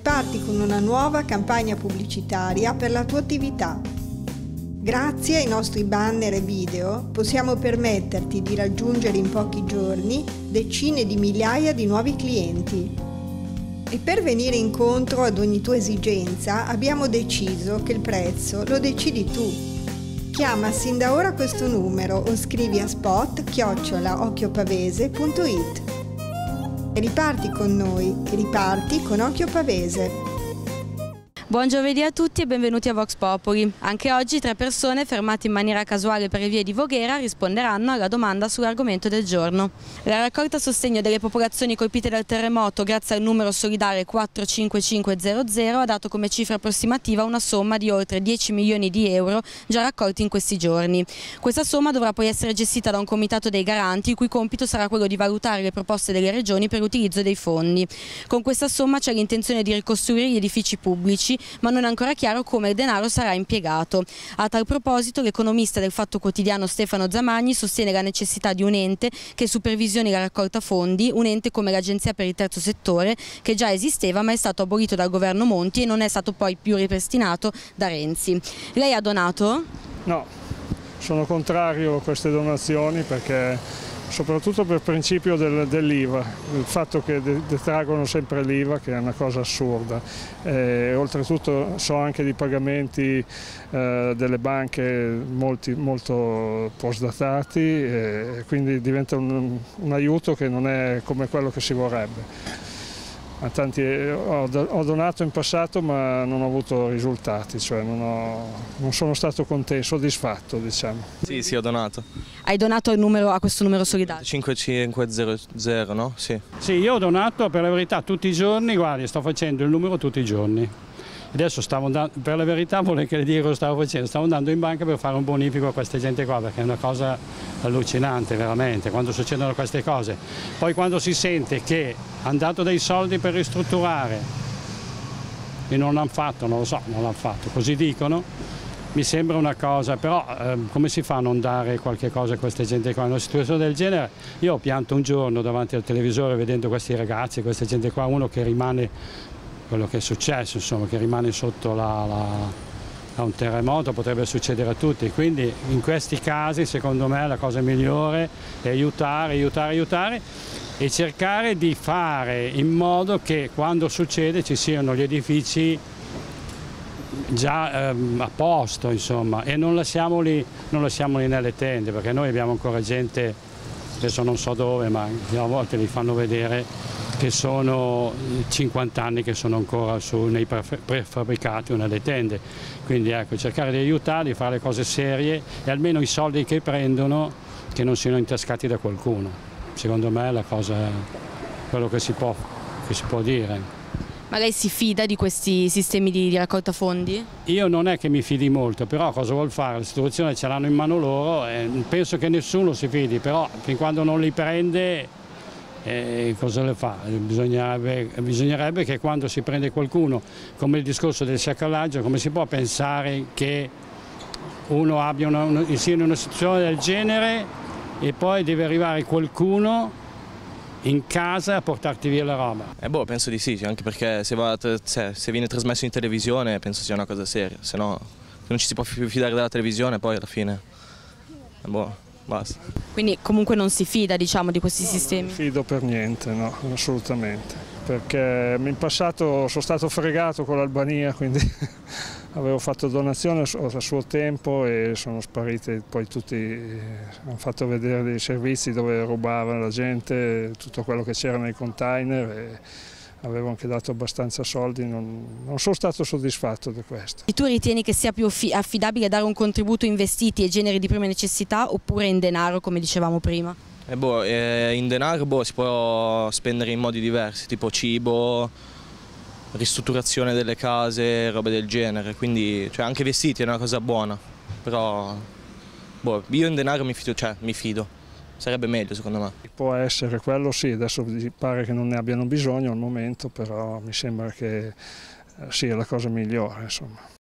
Riparti con una nuova campagna pubblicitaria per la tua attività. Grazie ai nostri banner e video possiamo permetterti di raggiungere in pochi giorni decine di migliaia di nuovi clienti. E per venire incontro ad ogni tua esigenza abbiamo deciso che il prezzo lo decidi tu. Chiama sin da ora questo numero o scrivi a spot@occhiopavese.it. Riparti con noi, riparti con Occhio Pavese. Buon giovedì a tutti e benvenuti a Vox Populi. Anche oggi 3 persone fermate in maniera casuale per le vie di Voghera risponderanno alla domanda sull'argomento del giorno. La raccolta a sostegno delle popolazioni colpite dal terremoto grazie al numero solidale 45500 ha dato come cifra approssimativa una somma di oltre 10 milioni di euro già raccolti in questi giorni. Questa somma dovrà poi essere gestita da un comitato dei garanti il cui compito sarà quello di valutare le proposte delle regioni per l'utilizzo dei fondi. Con questa somma c'è l'intenzione di ricostruire gli edifici pubblici, ma non è ancora chiaro come il denaro sarà impiegato. A tal proposito l'economista del Fatto Quotidiano Stefano Zamagni sostiene la necessità di un ente che supervisioni la raccolta fondi, un ente come l'Agenzia per il Terzo Settore che già esisteva ma è stato abolito dal governo Monti e non è stato poi più ripristinato da Renzi. Lei ha donato? No, sono contrario a queste donazioni perché soprattutto per principio dell'IVA, il fatto che detraggono sempre l'IVA, che è una cosa assurda. Oltretutto so anche di pagamenti delle banche molto postdatati, quindi diventa un aiuto che non è come quello che si vorrebbe. Ho donato in passato ma non ho avuto risultati, cioè non sono stato contento, soddisfatto, diciamo. Sì, ho donato. Hai donato a questo numero solidario? 5500, no? Sì. Sì, io ho donato per la verità tutti i giorni, guardi, sto facendo il numero tutti i giorni. Adesso stavo andando, per la verità vuole che le dica cosa stavo facendo, stavo andando in banca per fare un bonifico a questa gente qua, perché è una cosa allucinante veramente quando succedono queste cose. Poi quando si sente che hanno dato dei soldi per ristrutturare e non l'hanno fatto, non lo so, non l'hanno fatto, così dicono, mi sembra una cosa, però come si fa a non dare qualche cosa a queste gente qua? In una situazione del genere io ho pianto un giorno davanti al televisore vedendo questi ragazzi, questa gente qua, uno che rimane quello che è successo, insomma, che rimane sotto a un terremoto, potrebbe succedere a tutti, quindi in questi casi secondo me la cosa migliore è aiutare e cercare di fare in modo che quando succede ci siano gli edifici già a posto, insomma, e non lasciamoli nelle tende, perché noi abbiamo ancora gente, adesso non so dove, ma a volte li fanno vedere che sono 50 anni che sono ancora nei prefabbricati o nelle tende, quindi ecco, cercare di aiutarli, fare le cose serie e almeno i soldi che prendono che non siano intascati da qualcuno. Secondo me è la cosa, quello che si può dire. Ma lei si fida di questi sistemi di raccolta fondi? Io non è che mi fidi molto, però cosa vuol fare? La situazione ce l'hanno in mano loro e penso che nessuno si fidi, però fin quando non li prende cosa le fa? Bisognerebbe che quando si prende qualcuno, come il discorso del saccallaggio, come si può pensare che uno sia in una situazione del genere e poi deve arrivare qualcuno in casa a portarti via la roba? Penso di sì, anche perché se viene trasmesso in televisione penso sia una cosa seria, se no non ci si può più fidare della televisione poi alla fine basta. Quindi comunque non si fida, diciamo, di questi sistemi? Non fido per niente, no, assolutamente, perché in passato sono stato fregato con l'Albania, quindi avevo fatto donazione a suo tempo e sono spariti poi tutti, hanno fatto vedere dei servizi dove rubavano la gente, tutto quello che c'era nei container e avevo anche dato abbastanza soldi, non sono stato soddisfatto di questo. E tu ritieni che sia più affidabile dare un contributo in vestiti e generi di prima necessità oppure in denaro, come dicevamo prima? In denaro si può spendere in modi diversi, tipo cibo, ristrutturazione delle case, robe del genere, quindi anche vestiti è una cosa buona, però io in denaro mi fido. Sarebbe meglio secondo me. Può essere, quello sì, adesso pare che non ne abbiano bisogno al momento, però mi sembra che sia la cosa migliore, insomma.